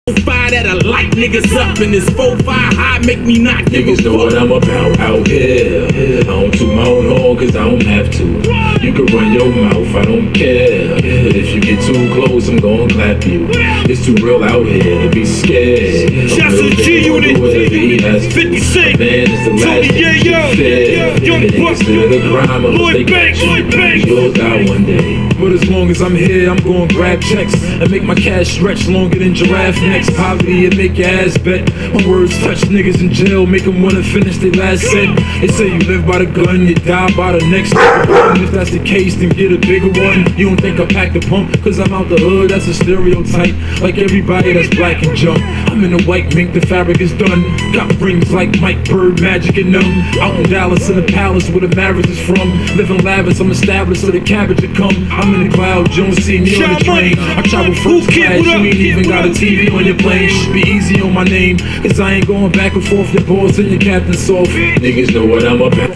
Fire that I light niggas up, and this 4-5 high make me not give a fuck. Niggas know what I'm about out here. I don't toot my own horn cause I don't have to. You can run your mouth, I don't care. But if you get too close, I'm gon' clap you. It's too real out here to be scared. Shouts to G-Unit, 50 Cent, man, it's the last thing you fed. Young Buck, the crime of Lloyd Banks, you'll die one day. But as long as I'm here, I'm gon' grab checks and make my cash stretch longer than giraffe necks. Poverty and make your ass bet. My words touch niggas in jail, make them wanna finish their last set. They say you live by the gun, you die by the next one. If that's the case, then get a bigger one. You don't think I packed a pump, cause I'm out the hood, that's a stereotype. Like everybody that's black and jump. I'm in a white mink, the fabric is done. Got rings like Mike Bird, Magic and them. Out in Dallas in the palace where the marriage is from. Living lavish, I'm established so the cabbage will come. I'm in the clouds, you don't see me on the train. I travel first class, you ain't even got a TV on your plane. Should be easy on my name, cause I ain't going back and forth. Your boss and your captain soft. Niggas know what I'm about.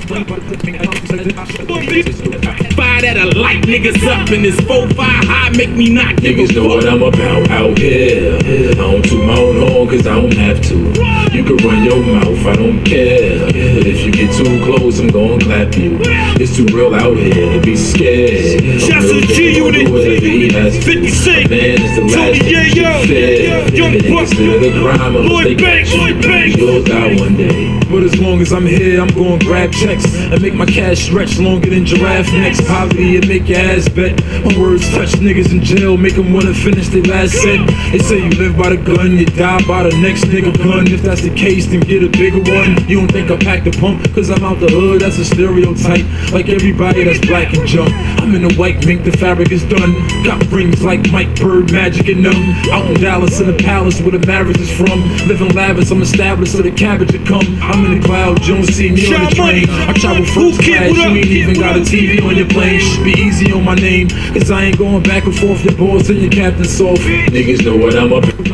Fire that I light niggas up, and this 4-5 high make me not give a fuck. Niggas know what I'm about out here. I don't toot my own horn cause I don't have to. You can run your mouth, I don't care. But if you get too close, I'm gon' clap you. It's too real out here to be scared. Shouts to G-Unit, 50 Cent, man, it's the last thing you fed. Young Buck, the crime of Lloyd Banks, you'll die one day. But as long as I'm here, I'm gon' grab checks and make my cash stretch longer than giraffe necks. Poverty and make your ass bet. My words touch niggas in jail, make them wanna finish their last set. They say you live by the gun, you die by the next nigga gun. If that's the case, then get a bigger one. You don't think I packed a pump, cause I'm out the hood, that's a stereotype. Like everybody that's black and jump. I'm in a white mink, the fabric is done. Got rings like Mike Bird, Magic and them. Out in Dallas in the palace where the marriage is from. Living lavish, I'm established so the cabbage will come. I'm in the clouds, you don't see me on the train. I travel first class, you ain't even got a TV on your plane. Should be easy on my name, cause I ain't going back and forth. Your boss and your captain soft. Niggas know what I'm about.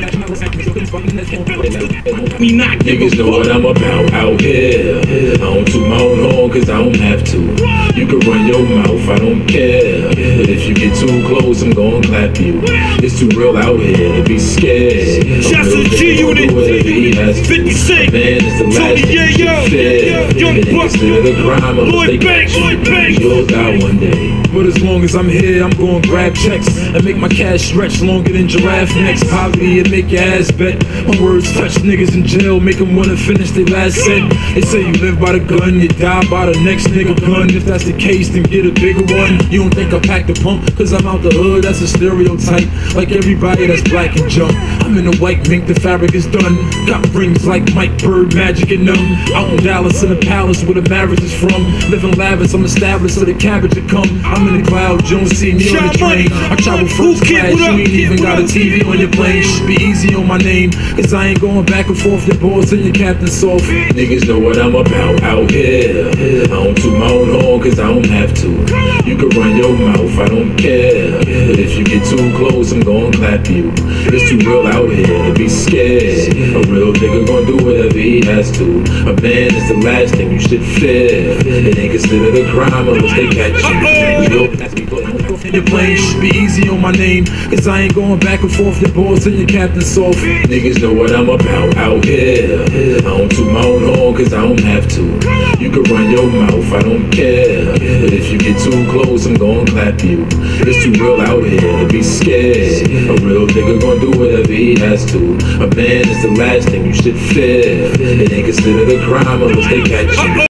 Niggas know what I'm about out here. I don't toot my own horn cause I don't have to. You can run your mouth, I don't care. But if you get too close, I'm gon' clap you. It's too real out here to be scared. Shouts to G-Unit, 50 Cent, man, it's the last thing you fed. Young Buck, the crime of Lloyd Banks, you'll die one day. But as long as I'm here, I'm gon' grab checks and make my cash stretch longer than giraffe necks. Poverty and make your ass bet. My words touch niggas in jail, make them wanna finish their last set. They say you live by the gun, you die by the next nigga gun. If that's the case, then get a bigger one. You don't think I packed a pump, cause I'm out the hood, that's a stereotype. Like everybody that's black and jump. I'm in a white mink, the fabric is done. Got rings like Mike Bird, Magic and them. Out in Dallas in the palace where the marriage is from. Living lavish, I'm established so the cabbage will come. I'm in the clouds, you don't see me on the train. I travel first class, you ain't even got a TV on your plane. Should be easy on my name, cause I ain't going back and forth. Your boss and your captain soft. Niggas know what I'm about out here. I don't toot my own horn cause I don't have to. You can run your mouth, I don't care. But if you get too close, I'm gon' clap you. It's too real out here to be scared. A real nigga gon' do whatever he has to. A man is the last thing you should fear. It ain't considered a crime unless they catch you. Your plane should be easy on my name, cause I ain't going back and forth. Your boss and your captain soft. Niggas know what I'm about out here. I don't toot my own horn cause I don't have to. You can run your mouth, I don't care. But if you get too close, I'm gon' clap you. It's too real out here to be scared. A real nigga gon' do whatever he has to. A man is the last thing you should fear. It ain't considered a crime unless they catch you.